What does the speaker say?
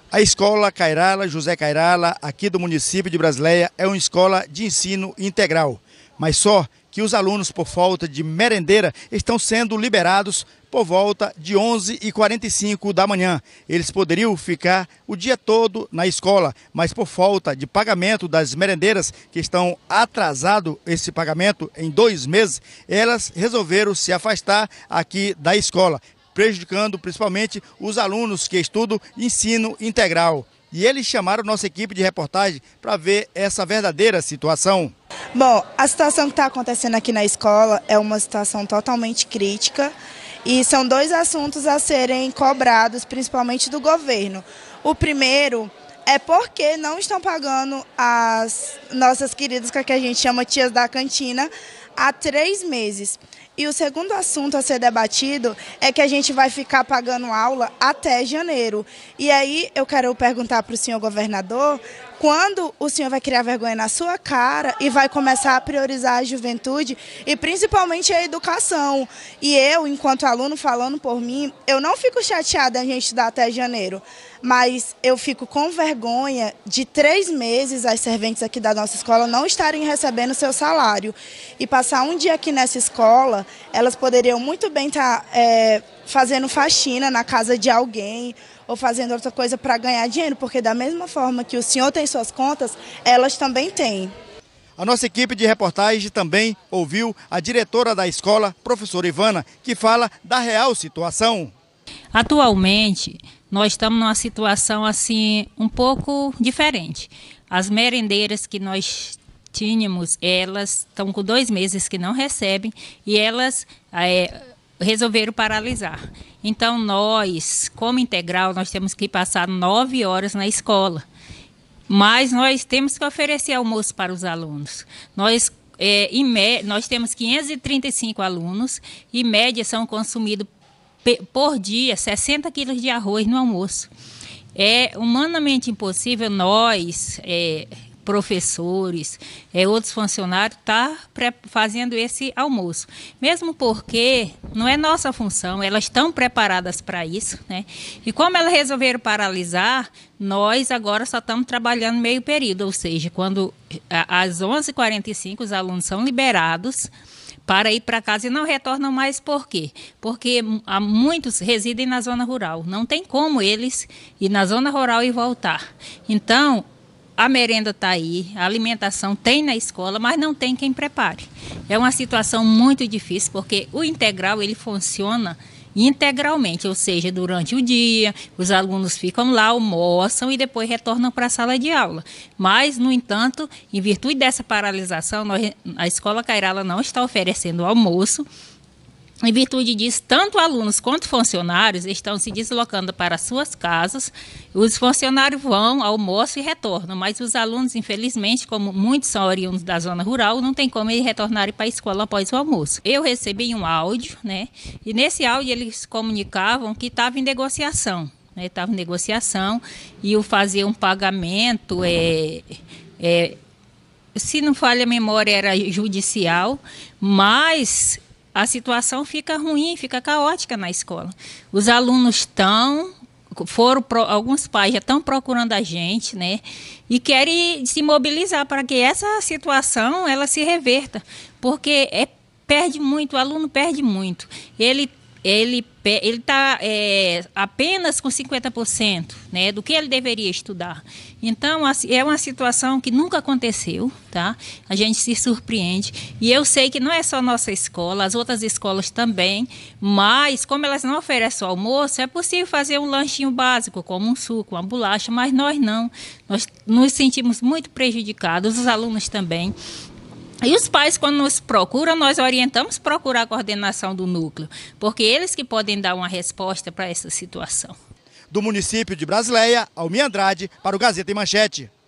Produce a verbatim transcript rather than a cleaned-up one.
A escola Cairala José Cairala, aqui do município de Brasileia, é uma escola de ensino integral, mas só que os alunos, por falta de merendeira, estão sendo liberados por volta de onze e quarenta e cinco da manhã. Eles poderiam ficar o dia todo na escola, mas por falta de pagamento das merendeiras, que estão atrasado esse pagamento em dois meses, elas resolveram se afastar aqui da escola, prejudicando principalmente os alunos que estudam ensino integral. E eles chamaram nossa equipe de reportagem para ver essa verdadeira situação. Bom, a situação que está acontecendo aqui na escola é uma situação totalmente crítica e são dois assuntos a serem cobrados, principalmente do governo. O primeiro é porque não estão pagando as nossas queridas, que a gente chama tias da cantina, há três meses. E o segundo assunto a ser debatido é que a gente vai ficar pagando aula até janeiro. E aí eu quero perguntar para o senhor governador, quando o senhor vai criar vergonha na sua cara e vai começar a priorizar a juventude e principalmente a educação. E eu, enquanto aluno, falando por mim, eu não fico chateada a gente estudar até janeiro, mas eu fico com vergonha de três meses as serventes aqui da nossa escola não estarem recebendo seu salário. E passar um dia aqui nessa escola, elas poderiam muito bem estar é, fazendo faxina na casa de alguém ou fazendo outra coisa para ganhar dinheiro, porque da mesma forma que o senhor tem suas contas, elas também têm. A nossa equipe de reportagem também ouviu a diretora da escola, professora Ivana, que fala da real situação. Atualmente, nós estamos numa situação assim um pouco diferente. As merendeiras que nós tínhamos, elas estão com dois meses que não recebem e elas é, resolveram paralisar. Então nós, como integral, nós temos que passar nove horas na escola. Mas nós temos que oferecer almoço para os alunos. Nós, é, em me, nós temos quinhentos e trinta e cinco alunos e, em média, são consumidos por dia sessenta quilos de arroz no almoço. É humanamente impossível nós, é, professores, é, outros funcionários, estar tá fazendo esse almoço. Mesmo porque não é nossa função, elas estão preparadas para isso, né? E como elas resolveram paralisar, nós agora só estamos trabalhando meio período, ou seja, quando às onze e quarenta e cinco os alunos são liberados para ir para casa e não retornam mais. Por quê? Porque há muitos residem na zona rural. Não tem como eles ir na zona rural e voltar. Então, a merenda está aí, a alimentação tem na escola, mas não tem quem prepare. É uma situação muito difícil, porque o integral ele funciona integralmente, ou seja, durante o dia, os alunos ficam lá, almoçam e depois retornam para a sala de aula. Mas, no entanto, em virtude dessa paralisação, nós, a Escola Cairala não está oferecendo almoço. Em virtude disso, tanto alunos quanto funcionários estão se deslocando para suas casas. Os funcionários vão, almoçam e retornam, mas os alunos, infelizmente, como muitos são oriundos da zona rural, não tem como eles retornarem para a escola após o almoço. Eu recebi um áudio, né? E nesse áudio eles comunicavam que estava em negociação, né? Estava em negociação e o fazer um pagamento, é, é, se não falha a memória, era judicial, mas a situação fica ruim, fica caótica na escola. Os alunos estão, foram, alguns pais já estão procurando a gente, né? E querem se mobilizar para que essa situação ela se reverta, porque é, perde muito, o aluno perde muito. Ele ele ele está é, apenas com cinquenta por cento, né, do que ele deveria estudar. Então, é uma situação que nunca aconteceu, tá? A gente se surpreende. E eu sei que não é só nossa escola, as outras escolas também, mas como elas não oferecem almoço, é possível fazer um lanchinho básico, como um suco, uma bolacha, mas nós não. Nós nos sentimos muito prejudicados, os alunos também. E os pais, quando nos procuram, nós orientamos procurar a coordenação do núcleo, porque eles que podem dar uma resposta para essa situação. Do município de Brasileia, Almir Andrade, para o Gazeta em Manchete.